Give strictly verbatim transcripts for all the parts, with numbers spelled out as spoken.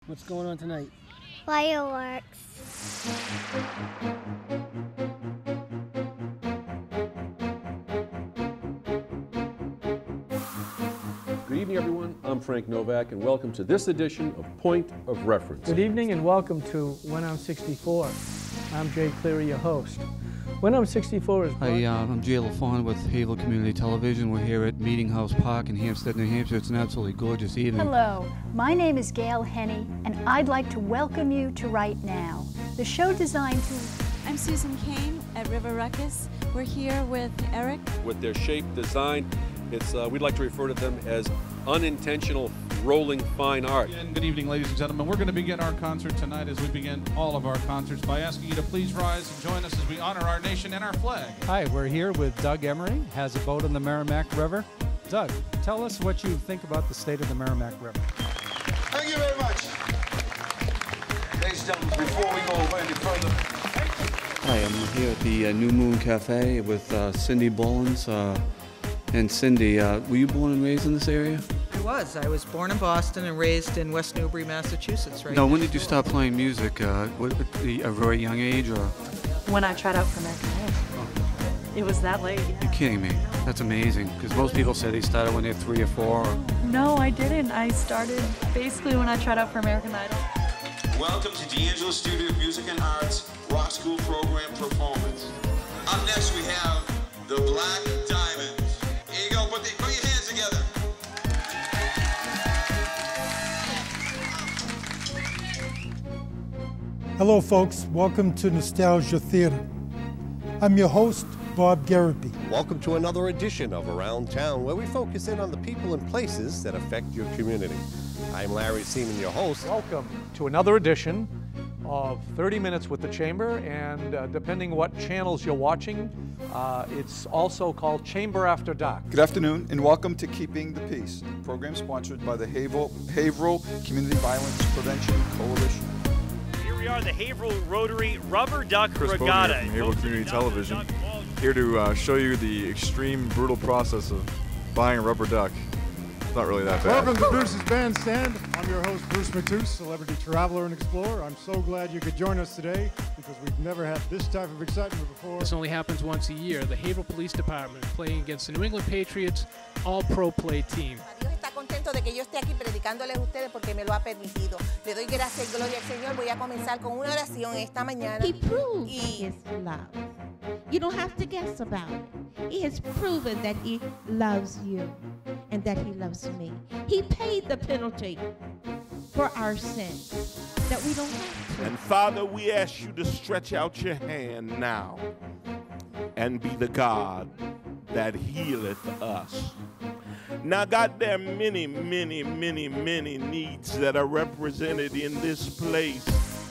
What's going on tonight? Fireworks. Good evening, everyone. I'm Frank Novak, and welcome to this edition of Point of Reference. Good evening, and welcome to When I'm sixty-four. I'm Jay Cleary, your host. When I'm sixty-four is... Hi, uh, I'm Jay LaFawn with Haverhill Community Television. We're here at Meeting House Park in Hampstead, New Hampshire. It's an absolutely gorgeous evening. Hello, my name is Gail Henney, and I'd like to welcome you to Right Now, the show designed to... I'm Susan Kane at River Ruckus. We're here with Eric. With their shape, design, it's uh, we'd like to refer to them as unintentional rolling fine art. And good evening, ladies and gentlemen. We're going to begin our concert tonight, as we begin all of our concerts, by asking you to please rise and join us as we honor our nation and our flag. Hi, we're here with Doug Emery, has a boat on the Merrimack River. Doug, tell us what you think about the state of the Merrimack River. Thank you very much. Ladies and gentlemen, before we go any further. Hi, I'm here at the uh, New Moon Cafe with uh, Cindy Bollins. Uh, and Cindy, uh, were you born and raised in this area? I was. I was born in Boston and raised in West Newbury, Massachusetts. Right. No, when did you start playing music? Uh, what, at the, a very young age, or? When I tried out for American Idol. Oh. It was that late. You're kidding me. That's amazing. Because most people say they started when they're three or four. Or... No, I didn't. I started basically when I tried out for American Idol. Welcome to D'Angelo Studio of Music and Arts Rock School Program Performance. Up next we have the Black Diamonds. Here you go. Put, the, put your hands together. Hello, folks. Welcome to Nostalgia Theater. I'm your host, Bob Garrity. Welcome to another edition of Around Town, where we focus in on the people and places that affect your community. I'm Larry Seaman, your host. Welcome to another edition of thirty minutes with the Chamber, and uh, depending what channels you're watching, uh, it's also called Chamber After Dark. Good afternoon, and welcome to Keeping the Peace, a program sponsored by the Haverhill, Haverhill Community Violence Prevention Coalition. Here we are, the Haverhill Rotary Rubber Duck Chris Regatta. From Haverhill Community Television, here to uh, show you the extreme, brutal process of buying a rubber duck. It's not really that bad. Welcome to Bruce's Bandstand. I'm your host, Bruce Matus, celebrity traveler and explorer. I'm so glad you could join us today because we've never had this type of excitement before. This only happens once a year. The Haverhill Police Department playing against the New England Patriots all-pro play team. Dios está contento de que yo esté aquí predicándoles a ustedes porque me lo ha permitido. Le doy gracias y gloria al Señor. Voy a comenzar con una oración esta mañana. He proved his love. You don't have to guess about it. He has proven that he loves you and that he loves me. He paid the penalty for our sins that we don't have to. And Father, we ask you to stretch out your hand now and be the God that healeth us. Now, God, there are many, many, many, many needs that are represented in this place.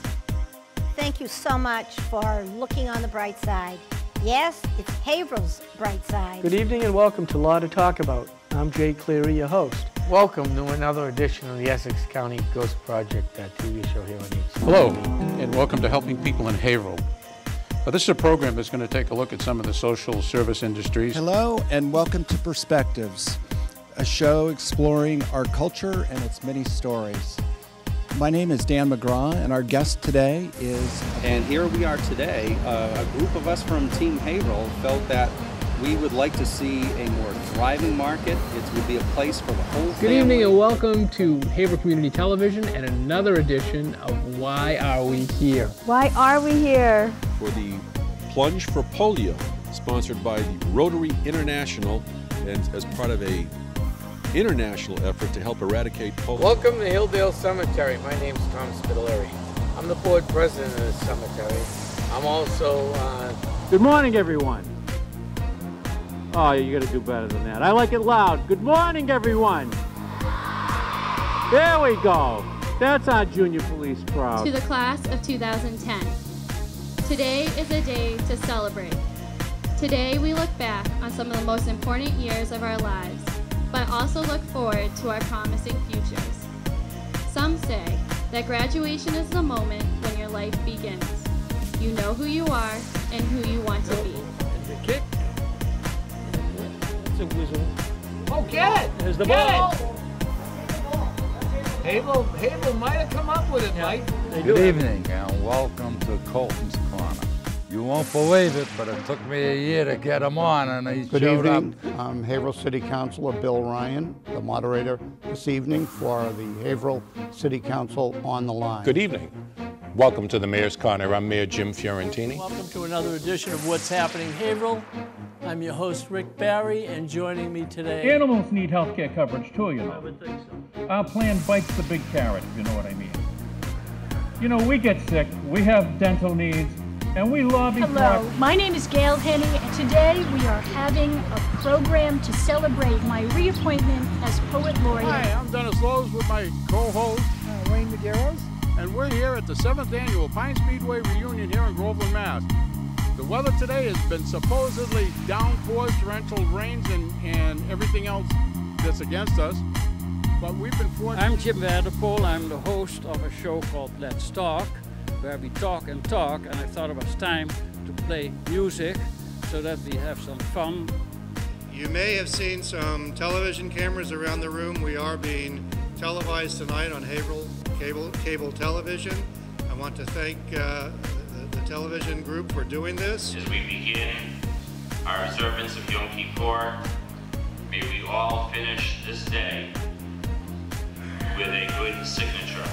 Thank you so much for looking on the bright side. Yes, it's Haverhill's bright side. Good evening, and welcome to Law to Talk About. I'm Jay Cleary, your host. Welcome to another edition of the Essex County Ghost Project, that T V show here on H C. Hello, and welcome to Helping People in Haverhill. Uh, this is a program that's going to take a look at some of the social service industries. Hello, and welcome to Perspectives, a show exploring our culture and its many stories. My name is Dan McGraw, and our guest today is... And here we are today. Uh, a group of us from Team Haverhill felt that we would like to see a more thriving market. It would be a place for the whole Good family. evening, and welcome to Haverhill Community Television and another edition of Why Are We Here? Why are we here? For the Plunge for Polio, sponsored by the Rotary International, and as part of a international effort to help eradicate polio. Welcome to Hilldale Cemetery. My name is Tom Spitaleri. I'm the board president of the cemetery. I'm also... Uh... Good morning, everyone. Oh, you got to do better than that. I like it loud. Good morning, everyone. There we go. That's our junior police crowd. To the class of two thousand ten. Today is a day to celebrate. Today we look back on some of the most important years of our lives, but also look forward to our promising futures. Some say that graduation is the moment when your life begins. You know who you are and who you want to be. The kick. That's a whistle. Oh, get it! There's the get ball. It. Havel, Havel might have come up with it, Mike. Good evening and welcome to Colton's Corner. You won't believe it, but it took me a year to get him on, and he Good showed evening. up. I'm Haverhill City Councilor Bill Ryan, the moderator this evening for the Haverhill City Council on the Line. Good evening. Welcome to the Mayor's Corner. I'm Mayor Jim Fiorentini. Welcome to another edition of What's Happening Haverhill. I'm your host, Rick Barry, and joining me today... Animals need health care coverage too, you know. I would think so. Our plan bites the big carrot, if you know what I mean. You know, we get sick, we have dental needs, and we lobby Hello, for... my name is Gail Henney, and today we are having a program to celebrate my reappointment as poet laureate. Hi, I'm Dennis Lowe's with my co-host, uh, Wayne Medeiros, and we're here at the seventh Annual Pine Speedway Reunion here in Groveland, Mass. The weather today has been supposedly downpours, torrential rains, and, and everything else that's against us. But we've been fortunate. I'm Jim Vanderpool. I'm the host of a show called Let's Talk, where we talk and talk, and I thought it was time to play music so that we have some fun. You may have seen some television cameras around the room. We are being televised tonight on Haverhill Cable, cable television. I want to thank uh, the, the television group for doing this. As we begin our observance of Yom Kippur, may we all finish this day with a good signature.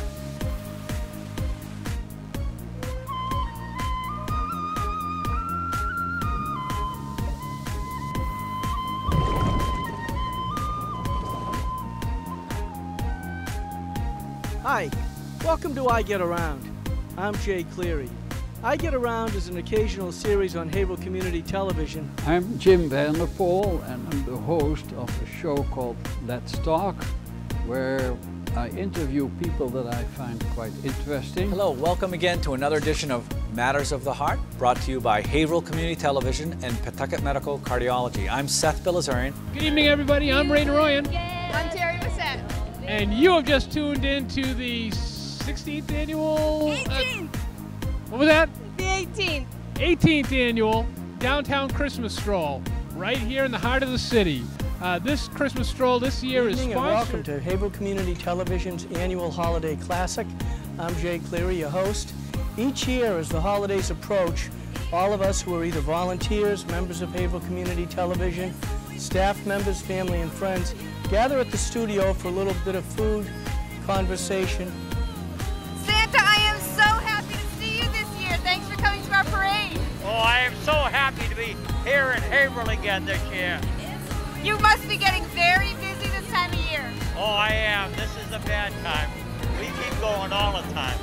Hi, welcome to I Get Around. I'm Jay Cleary. I Get Around is an occasional series on Haverhill Community Television. I'm Jim Vanderpool, and I'm the host of a show called Let's Talk, where I interview people that I find quite interesting. Hello, welcome again to another edition of Matters of the Heart, brought to you by Haverhill Community Television and Pawtucket Medical Cardiology. I'm Seth Bilazarian. Good evening, everybody. I'm Ray Naroyan. I'm Terry Bissett. And you have just tuned into the sixteenth annual... eighteenth! Uh, what was that? The eighteenth. eighteenth annual Downtown Christmas Stroll, right here in the heart of the city. Uh, this Christmas stroll this year is Good evening sponsored... and welcome to Haverhill Community Television's annual Holiday Classic. I'm Jay Cleary, your host. Each year as the holidays approach, all of us who are either volunteers, members of Haverhill Community Television, staff members, family and friends, gather at the studio for a little bit of food, conversation. Santa, I am so happy to see you this year. Thanks for coming to our parade. Oh, I am so happy to be here in Haverhill again this year. You must be getting very busy this time of year. Oh, I am. This is a bad time. We keep going all the time.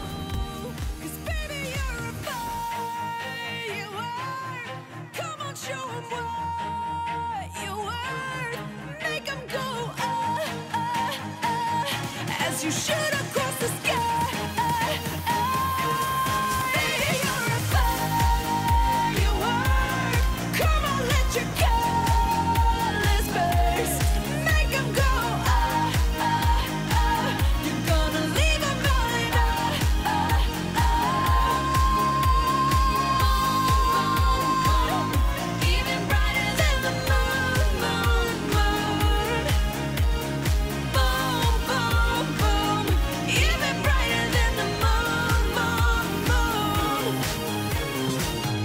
You shoot across the sky. Baby, you're a firework. Come on, let your colors burst. Make them go, ah, ah, ah. You're gonna leave them going, ah, ah, ah. Even brighter than the moon, moon, moon. Boom, boom, boom. Even brighter than the moon, moon, moon.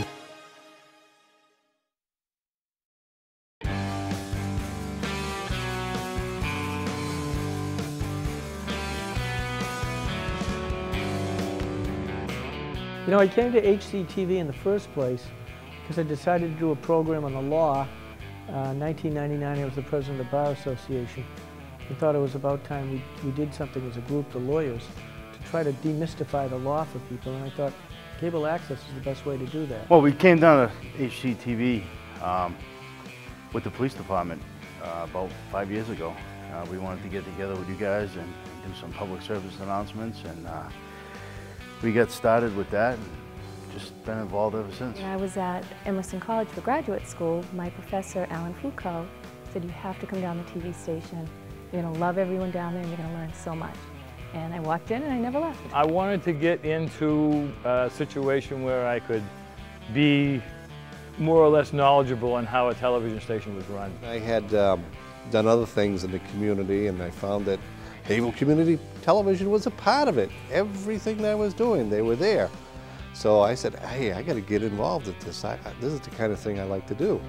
You know, I came to H C T V in the first place because I decided to do a program on the law. Uh, nineteen ninety-nine, I was the president of the Bar Association. I thought it was about time we, we did something as a group, the lawyers, to try to demystify the law for people, and I thought cable access is the best way to do that. Well, we came down to H C T V um, with the police department uh, about five years ago. Uh, we wanted to get together with you guys and do some public service announcements, and uh, we got started with that and just been involved ever since. When I was at Emerson College for graduate school, my professor, Alan Foucault, said you have to come down the T V station. You're going to love everyone down there and you're going to learn so much. And I walked in and I never left. I wanted to get into a situation where I could be more or less knowledgeable on how a television station was run. I had um, done other things in the community, and I found that Haverhill Community Television was a part of it. Everything that I was doing, they were there. So I said, hey, I got to get involved with this. I, this is the kind of thing I like to do.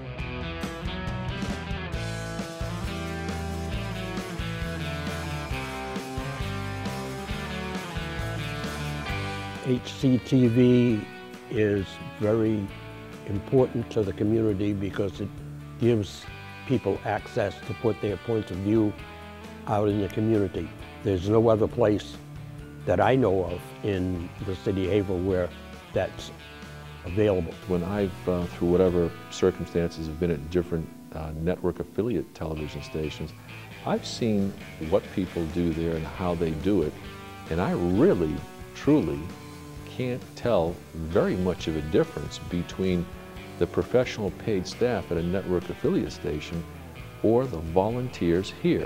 H C T V is very important to the community because it gives people access to put their points of view out in the community. There's no other place that I know of in the city of Haverhill where that's available. When I've, uh, through whatever circumstances, have been at different uh, network affiliate television stations, I've seen what people do there and how they do it, and I really, truly can't tell very much of a difference between the professional paid staff at a network affiliate station or the volunteers here.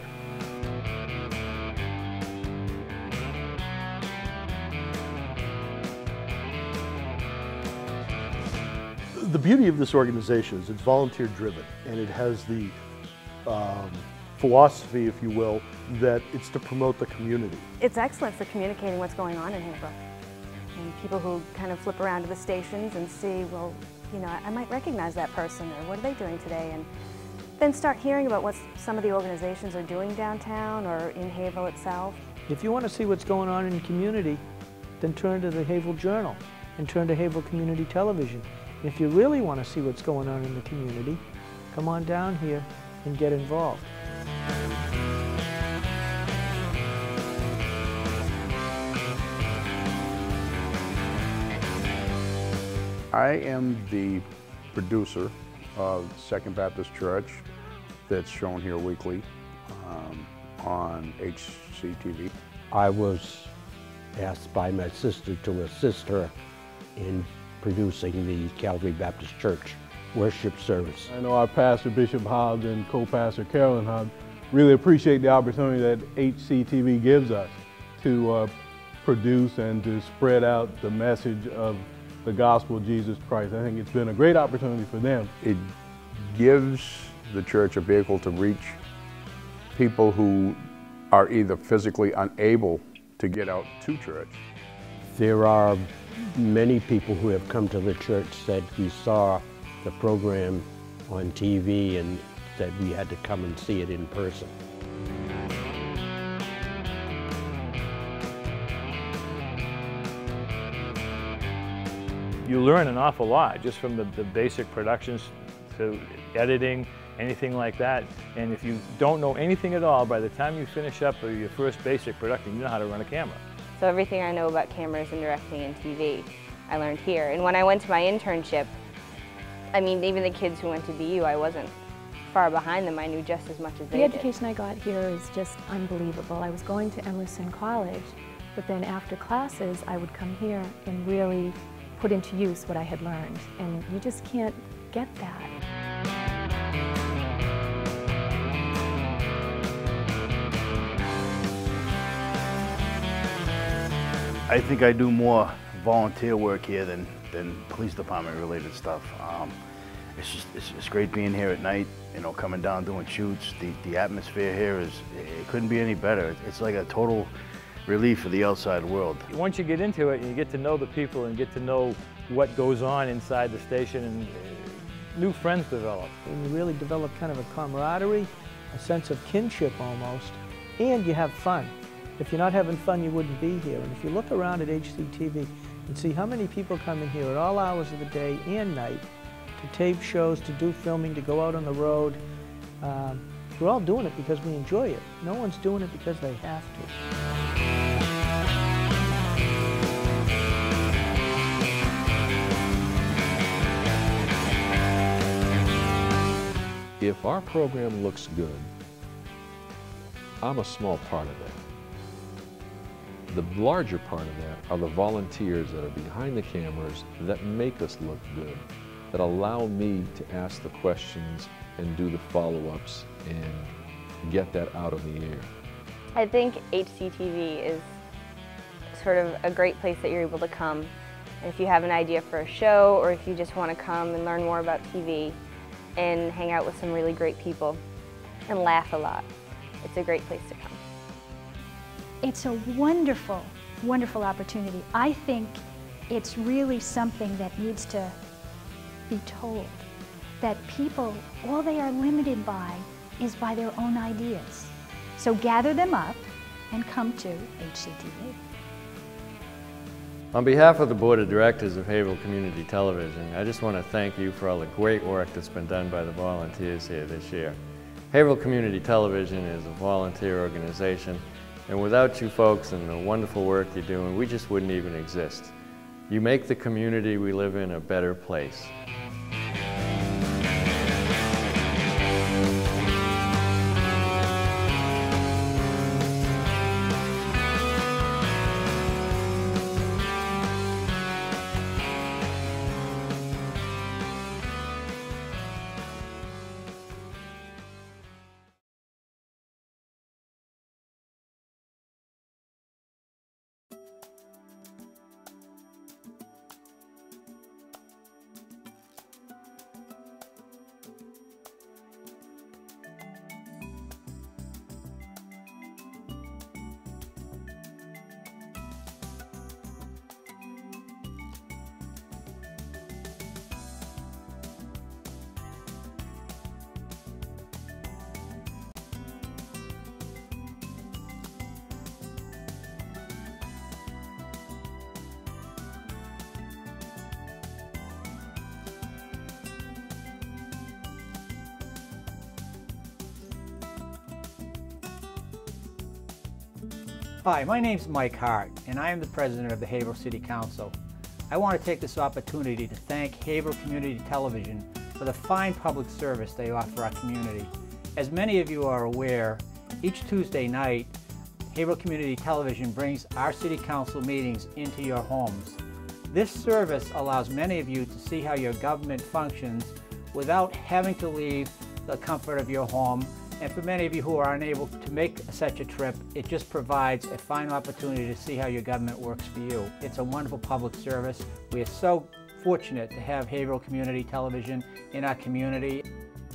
The beauty of this organization is it's volunteer driven, and it has the um, philosophy, if you will, that it's to promote the community. It's excellent for communicating what's going on in Haverhill. And people who kind of flip around to the stations and see, well, you know, I might recognize that person, or what are they doing today? And then start hearing about what some of the organizations are doing downtown or in Haverhill itself. If you want to see what's going on in the community, then turn to the Haverhill Journal and turn to Haverhill Community Television. If you really want to see what's going on in the community, come on down here and get involved. I am the producer of Second Baptist Church that's shown here weekly um, on H C T V. I was asked by my sister to assist her in producing the Calvary Baptist Church worship service. I know our pastor, Bishop Hobbs, and co-pastor Carolyn Hobbs really appreciate the opportunity that H C T V gives us to uh, produce and to spread out the message of the gospel of Jesus Christ. I think it's been a great opportunity for them. It gives the church a vehicle to reach people who are either physically unable to get out to church. There are many people who have come to the church said we saw the program on T V and said we had to come and see it in person. You learn an awful lot just from the, the basic productions to editing, anything like that. And if you don't know anything at all, by the time you finish up your first basic production, you know how to run a camera. So everything I know about cameras and directing and T V, I learned here. And when I went to my internship, I mean, even the kids who went to B U, I wasn't far behind them. I knew just as much as they The did. education I got here is just unbelievable. I was going to Emerson College, but then after classes, I would come here and really put into use what I had learned. And you just can't get that. I think I do more volunteer work here than, than police department related stuff. Um, it's just it's, it's great being here at night, you know, coming down doing shoots. The, the atmosphere here is, it couldn't be any better. It's like a total relief for the outside world. Once you get into it and you get to know the people and get to know what goes on inside the station, and uh, new friends develop. And you really develop kind of a camaraderie, a sense of kinship almost, and you have fun. If you're not having fun, you wouldn't be here. And if you look around at H C T V and see how many people come in here at all hours of the day and night to tape shows, to do filming, to go out on the road, um, we're all doing it because we enjoy it. No one's doing it because they have to. If our program looks good, I'm a small part of that. The larger part of that are the volunteers that are behind the cameras that make us look good, that allow me to ask the questions and do the follow-ups and get that out of the air. I think H C T V is sort of a great place that you're able to come. And if you have an idea for a show, or if you just want to come and learn more about T V and hang out with some really great people and laugh a lot, it's a great place to come. it's a wonderful, wonderful opportunity. I think it's really something that needs to be told, that people, all they are limited by is by their own ideas. So gather them up and come to H C T V. On behalf of the Board of Directors of Haverhill Community Television, I just want to thank you for all the great work that's been done by the volunteers here this year. Haverhill Community Television is a volunteer organization, and without you folks and the wonderful work you're doing, we just wouldn't even exist. You make the community we live in a better place. Hi, my name's Mike Hart, and I am the president of the Haverhill City Council. I want to take this opportunity to thank Haverhill Community Television for the fine public service they offer our community. As many of you are aware, each Tuesday night, Haverhill Community Television brings our City Council meetings into your homes. This service allows many of you to see how your government functions without having to leave the comfort of your home. And for many of you who are unable to make such a trip, it just provides a fine opportunity to see how your government works for you. It's a wonderful public service. We are so fortunate to have Haverhill Community Television in our community.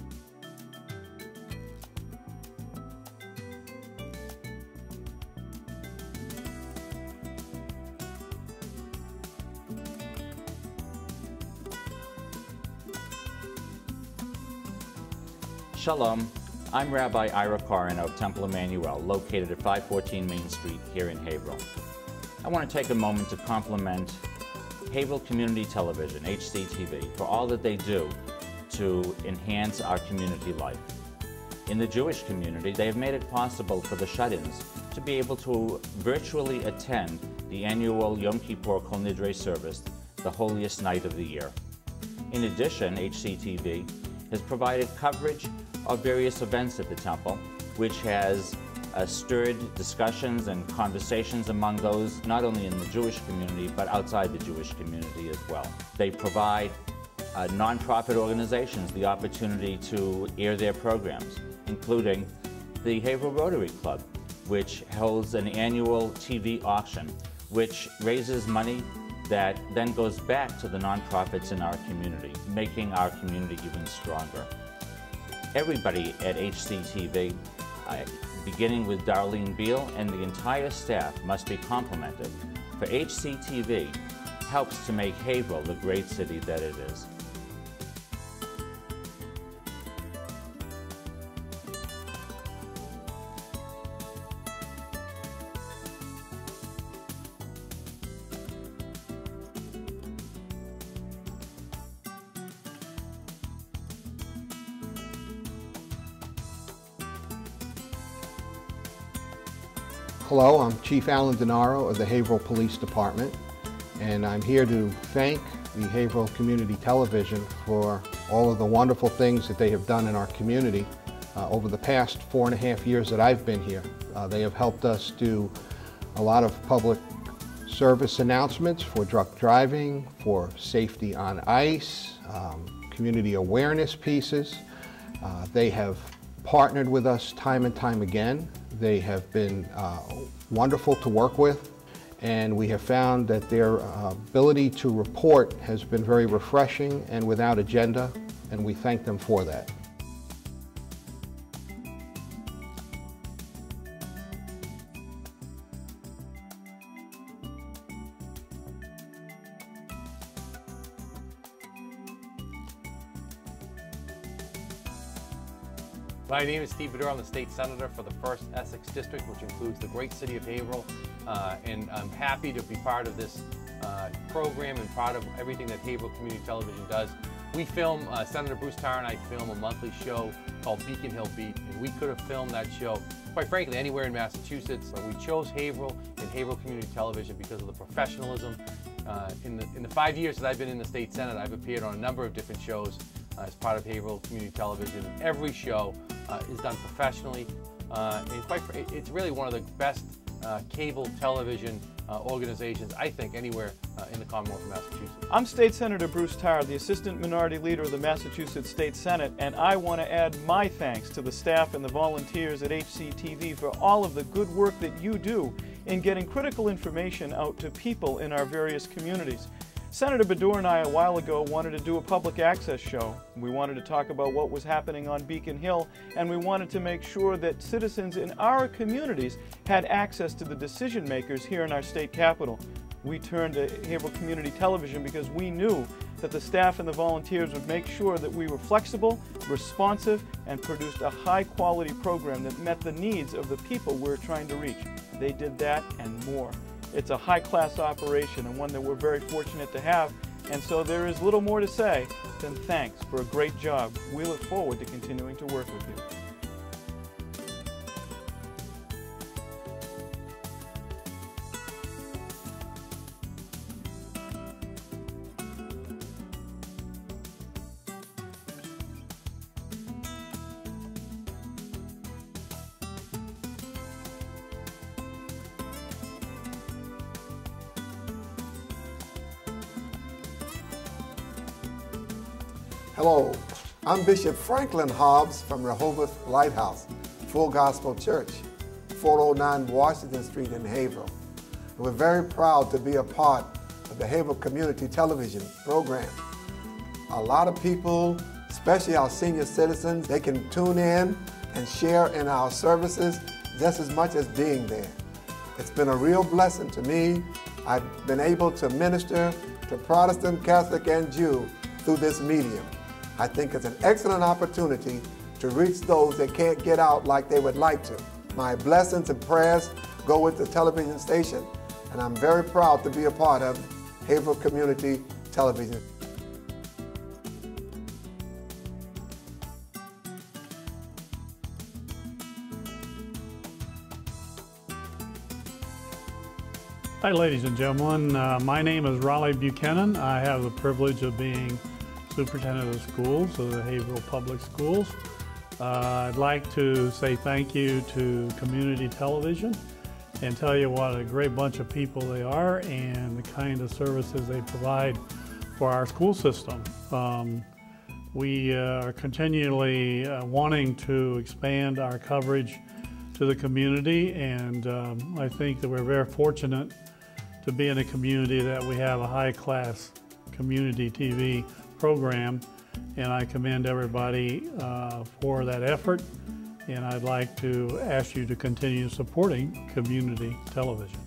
Shalom. I'm Rabbi Ira Koren of Temple Emmanuel, located at five fourteen Main Street here in Haverhill. I want to take a moment to compliment Haverhill Community Television, H C T V, for all that they do to enhance our community life. In the Jewish community, they have made it possible for the shut-ins to be able to virtually attend the annual Yom Kippur Kol Nidre service, the holiest night of the year. In addition, H C T V has provided coverage of various events at the temple, which has uh, stirred discussions and conversations among those not only in the Jewish community but outside the Jewish community as well. They provide uh, nonprofit organizations the opportunity to air their programs, including the Haverhill Rotary Club, which holds an annual T V auction, which raises money that then goes back to the nonprofits in our community, making our community even stronger. Everybody at H C T V, uh, beginning with Darlene Beal and the entire staff, must be complimented, for H C T V helps to make Haverhill the great city that it is. Hello, I'm Chief Alan Denaro of the Haverhill Police Department, and I'm here to thank the Haverhill Community Television for all of the wonderful things that they have done in our community uh, over the past four and a half years that I've been here. Uh, they have helped us do a lot of public service announcements for drunk driving, for safety on ice, um, community awareness pieces. Uh, they have partnered with us time and time again. They have been uh, wonderful to work with, and we have found that their uh, ability to report has been very refreshing and without agenda, and we thank them for that. My name is Steve Bedore. I'm the state senator for the first Essex District, which includes the great city of Haverhill. Uh, and I'm happy to be part of this uh, program and part of everything that Haverhill Community Television does. We film, uh, Senator Bruce Tarr and I film a monthly show called Beacon Hill Beat, and we could have filmed that show, quite frankly, anywhere in Massachusetts. But we chose Haverhill and Haverhill Community Television because of the professionalism. Uh, in, the, in the five years that I've been in the state Senate, I've appeared on a number of different shows uh, as part of Haverhill Community Television. Every show uh, is done professionally, uh, and quite fr it's really one of the best uh, cable television uh, organizations, I think, anywhere uh, in the Commonwealth of Massachusetts. I'm State Senator Bruce Tarr, the Assistant Minority Leader of the Massachusetts State Senate, and I want to add my thanks to the staff and the volunteers at H C T V for all of the good work that you do in getting critical information out to people in our various communities. Senator Bedore and I a while ago wanted to do a public access show. We wanted to talk about what was happening on Beacon Hill, and we wanted to make sure that citizens in our communities had access to the decision makers here in our state capitol. We turned to Haverhill Community Television because we knew that the staff and the volunteers would make sure that we were flexible, responsive, and produced a high-quality program that met the needs of the people we're trying to reach. They did that and more. It's a high-class operation and one that we're very fortunate to have, and so there is little more to say than thanks for a great job. We look forward to continuing to work with you. Hello, I'm Bishop Franklin Hobbs from Rehoboth Lighthouse Full Gospel Church, four oh nine Washington Street in Haverhill. And we're very proud to be a part of the Haverhill Community Television program. A lot of people, especially our senior citizens, they can tune in and share in our services just as much as being there. It's been a real blessing to me. I've been able to minister to Protestant, Catholic, and Jew through this medium. I think it's an excellent opportunity to reach those that can't get out like they would like to. My blessings and prayers go with the television station, and I'm very proud to be a part of Haverhill Community Television. Hi, ladies and gentlemen. Uh, my name is Raleigh Buchanan. I have the privilege of being Superintendent of Schools of the Haverhill Public Schools. Uh, I'd like to say thank you to Community Television and tell you what a great bunch of people they are and the kind of services they provide for our school system. Um, we uh, are continually uh, wanting to expand our coverage to the community, and um, I think that we're very fortunate to be in a community that we have a high-class community T V program, and I commend everybody uh, for that effort, and I'd like to ask you to continue supporting community television.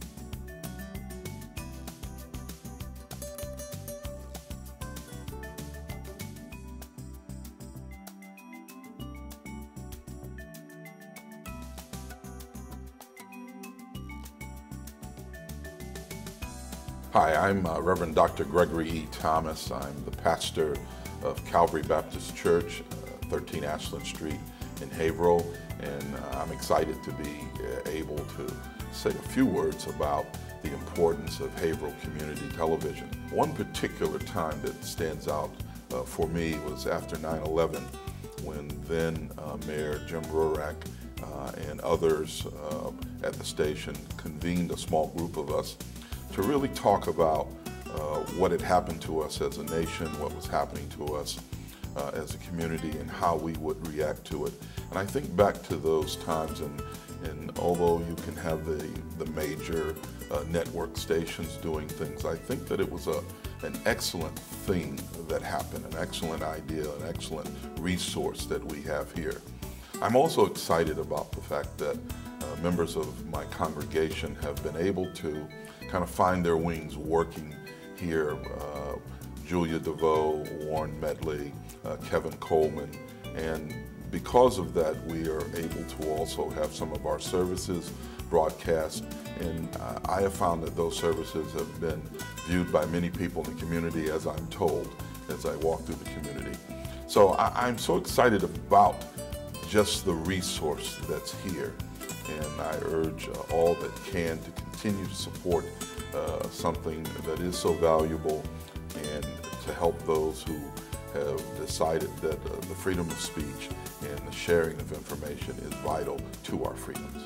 Hi, I'm uh, Reverend Doctor Gregory E. Thomas. I'm the pastor of Calvary Baptist Church, uh, thirteen Ashland Street in Haverhill, and uh, I'm excited to be uh, able to say a few words about the importance of Haverhill Community Television. One particular time that stands out uh, for me was after nine eleven, when then uh, Mayor Jim Rurak uh, and others uh, at the station convened a small group of us to really talk about uh, what had happened to us as a nation, what was happening to us uh, as a community, and how we would react to it. And I think back to those times, and, and although you can have the, the major uh, network stations doing things, I think that it was a, an excellent thing that happened, an excellent idea, an excellent resource that we have here. I'm also excited about the fact that uh, members of my congregation have been able to kind of find their wings working here. Uh, Julia DeVoe, Warren Medley, uh, Kevin Coleman, and because of that, we are able to also have some of our services broadcast, and uh, I have found that those services have been viewed by many people in the community, as I'm told, as I walk through the community. So I, I'm so excited about just the resource that's here, and I urge uh, all that can to continue to support uh, something that is so valuable, and to help those who have decided that uh, the freedom of speech and the sharing of information is vital to our freedoms.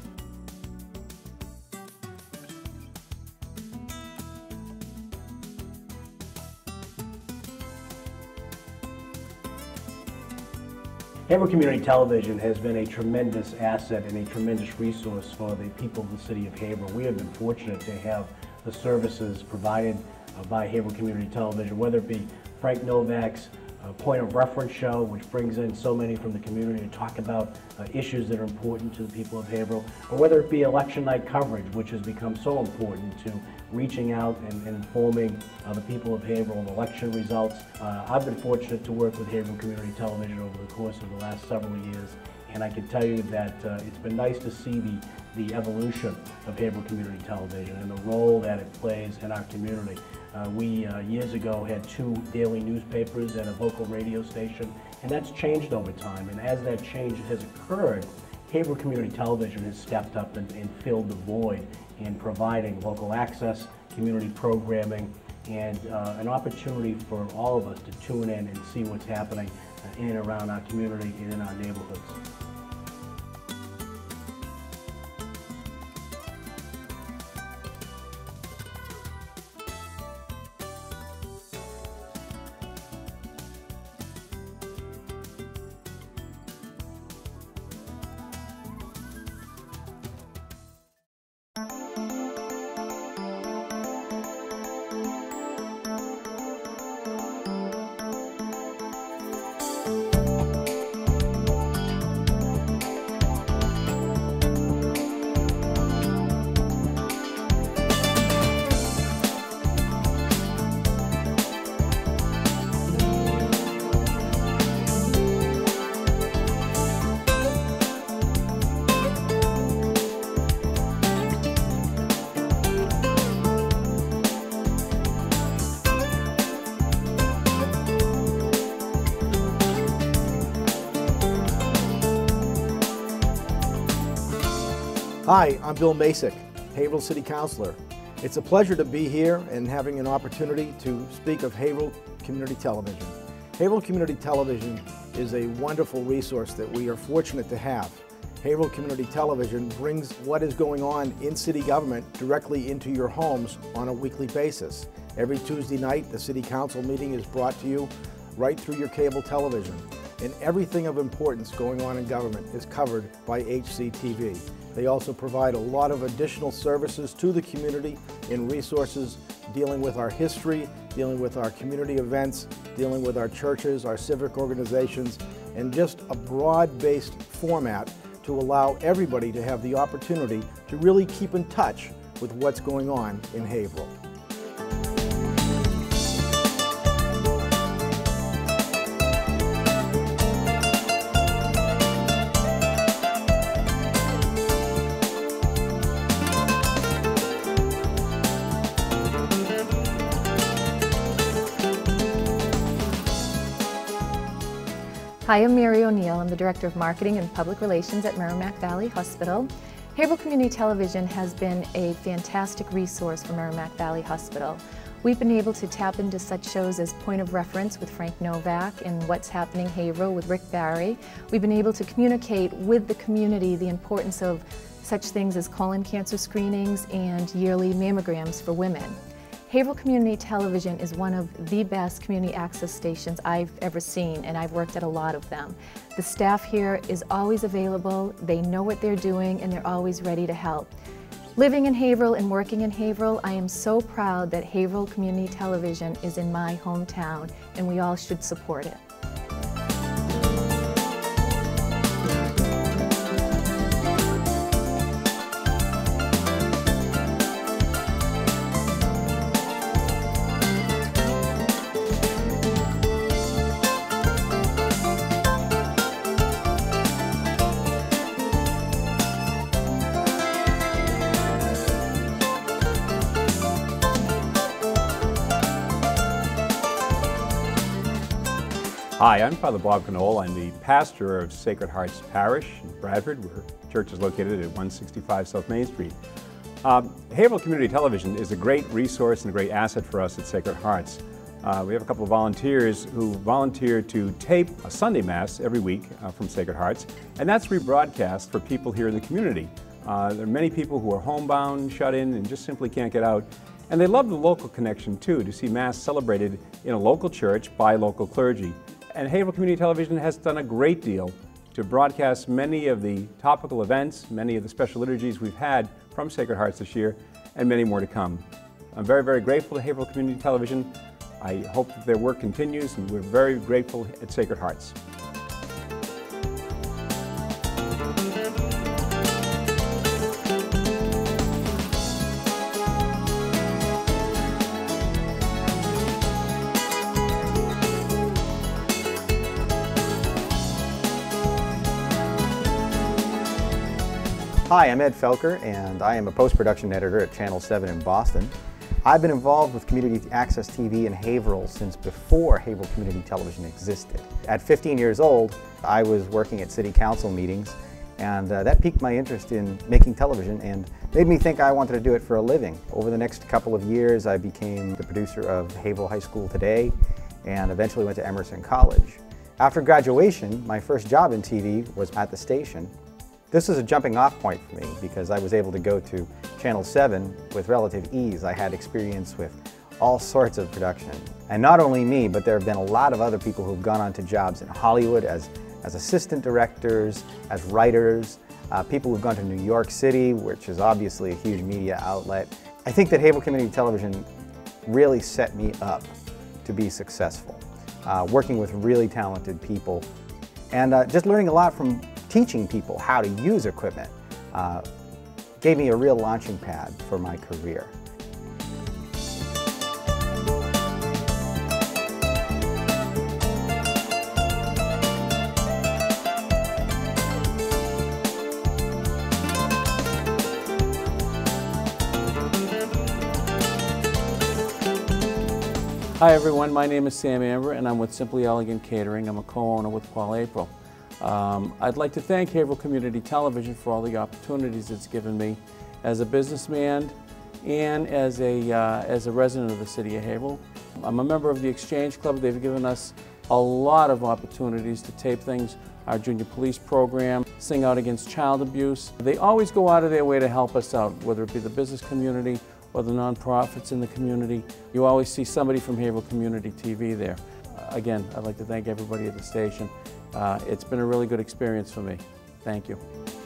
Haverhill Community Television has been a tremendous asset and a tremendous resource for the people of the city of Haverhill. We have been fortunate to have the services provided uh, by Haverhill Community Television, whether it be Frank Novak's uh, Point of Reference show, which brings in so many from the community to talk about uh, issues that are important to the people of Haverhill, or whether it be election night coverage, which has become so important to reaching out and, and informing uh, the people of Haverhill of election results. Uh, I've been fortunate to work with Haverhill Community Television over the course of the last several years, and I can tell you that uh, it's been nice to see the, the evolution of Haverhill Community Television and the role that it plays in our community. Uh, we, uh, years ago, had two daily newspapers and a local radio station, and that's changed over time. And as that change has occurred, Haverhill Community Television has stepped up and, and filled the void in providing local access, community programming, and uh, an opportunity for all of us to tune in and see what's happening uh, in and around our community and in our neighborhoods. Hi, I'm Bill Masick, Haverhill City Councilor. It's a pleasure to be here and having an opportunity to speak of Haverhill Community Television. Haverhill Community Television is a wonderful resource that we are fortunate to have. Haverhill Community Television brings what is going on in city government directly into your homes on a weekly basis. Every Tuesday night, the City Council meeting is brought to you right through your cable television. And everything of importance going on in government is covered by H C T V. They also provide a lot of additional services to the community in resources dealing with our history, dealing with our community events, dealing with our churches, our civic organizations, and just a broad-based format to allow everybody to have the opportunity to really keep in touch with what's going on in Haverhill. Hi, I'm Mary O'Neill. I'm the Director of Marketing and Public Relations at Merrimack Valley Hospital. Haverhill Community Television has been a fantastic resource for Merrimack Valley Hospital. We've been able to tap into such shows as Point of Reference with Frank Novak and What's Happening Haverhill with Rick Barry. We've been able to communicate with the community the importance of such things as colon cancer screenings and yearly mammograms for women. Haverhill Community Television is one of the best community access stations I've ever seen, and I've worked at a lot of them. The staff here is always available, they know what they're doing, and they're always ready to help. Living in Haverhill and working in Haverhill, I am so proud that Haverhill Community Television is in my hometown, and we all should support it. Hi, I'm Father Bob Knoll. I'm the pastor of Sacred Hearts Parish in Bradford, where the church is located at one sixty-five South Main Street. Um, Haverhill Community Television is a great resource and a great asset for us at Sacred Hearts. Uh, we have a couple of volunteers who volunteer to tape a Sunday Mass every week uh, from Sacred Hearts, and that's rebroadcast for people here in the community. Uh, there are many people who are homebound, shut in, and just simply can't get out. And they love the local connection too, to see Mass celebrated in a local church by local clergy. And Haverhill Community Television has done a great deal to broadcast many of the topical events, many of the special liturgies we've had from Sacred Hearts this year, and many more to come. I'm very, very grateful to Haverhill Community Television. I hope that their work continues, and we're very grateful at Sacred Hearts. Hi, I'm Ed Felker, and I am a post-production editor at Channel seven in Boston. I've been involved with Community Access T V in Haverhill since before Haverhill Community Television existed. At fifteen years old, I was working at city council meetings, and uh, that piqued my interest in making television and made me think I wanted to do it for a living. Over the next couple of years, I became the producer of Haverhill High School Today, and eventually went to Emerson College. After graduation, my first job in T V was at the station. This is a jumping off point for me because I was able to go to Channel seven with relative ease. I had experience with all sorts of production. And not only me, but there have been a lot of other people who've gone on to jobs in Hollywood as, as assistant directors, as writers, uh, people who've gone to New York City, which is obviously a huge media outlet. I think that Haverhill Community Television really set me up to be successful, uh, working with really talented people, and uh, just learning a lot from teaching people how to use equipment uh, gave me a real launching pad for my career. Hi everyone, my name is Sam Amber and I'm with Simply Elegant Catering. I'm a co-owner with Paul April. Um, I'd like to thank Haverhill Community Television for all the opportunities it's given me as a businessman and as a, uh, as a resident of the city of Haverhill. I'm a member of the Exchange Club. They've given us a lot of opportunities to tape things, our junior police program, sing out against child abuse. They always go out of their way to help us out, whether it be the business community or the nonprofits in the community. You always see somebody from Haverhill Community T V there. Uh, again, I'd like to thank everybody at the station. Uh, it's been a really good experience for me. Thank you.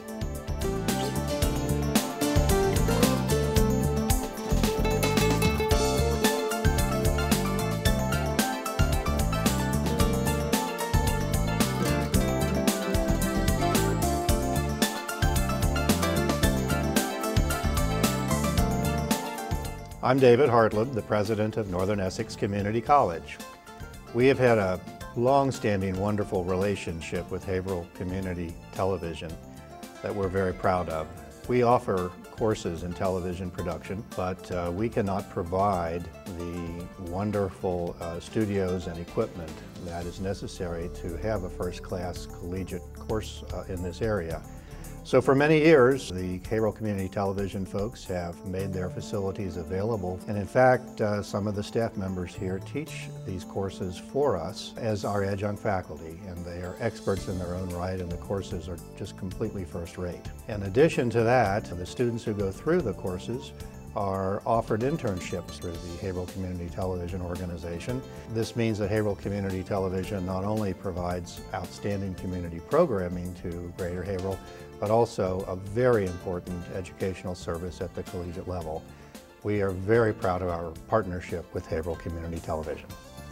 I'm David Hartland, the president of Northern Essex Community College. We have had a long-standing, wonderful relationship with Haverhill Community Television that we're very proud of. We offer courses in television production, but uh, we cannot provide the wonderful uh, studios and equipment that is necessary to have a first-class collegiate course uh, in this area. So for many years, the Haverhill Community Television folks have made their facilities available. And in fact, uh, some of the staff members here teach these courses for us as our adjunct faculty. And they are experts in their own right, and the courses are just completely first rate. In addition to that, the students who go through the courses are offered internships through the Haverhill Community Television organization. This means that Haverhill Community Television not only provides outstanding community programming to Greater Haverhill, but also a very important educational service at the collegiate level. We are very proud of our partnership with Haverhill Community Television.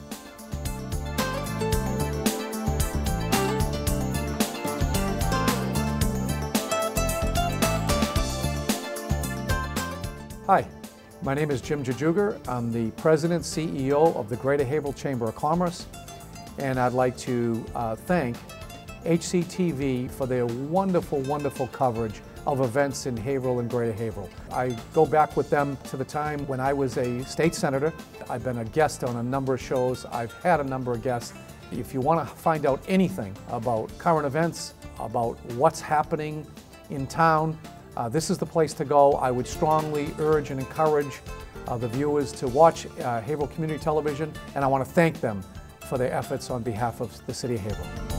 Hi, my name is Jim Jajuger. I'm the President, C E O of the Greater Haverhill Chamber of Commerce, and I'd like to uh, thank H C T V for their wonderful, wonderful coverage of events in Haverhill and Greater Haverhill. I go back with them to the time when I was a state senator. I've been a guest on a number of shows. I've had a number of guests, If you want to find out anything about current events, about what's happening in town, uh, this is the place to go. I would strongly urge and encourage uh, the viewers to watch uh, Haverhill Community Television, and I want to thank them for their efforts on behalf of the City of Haverhill.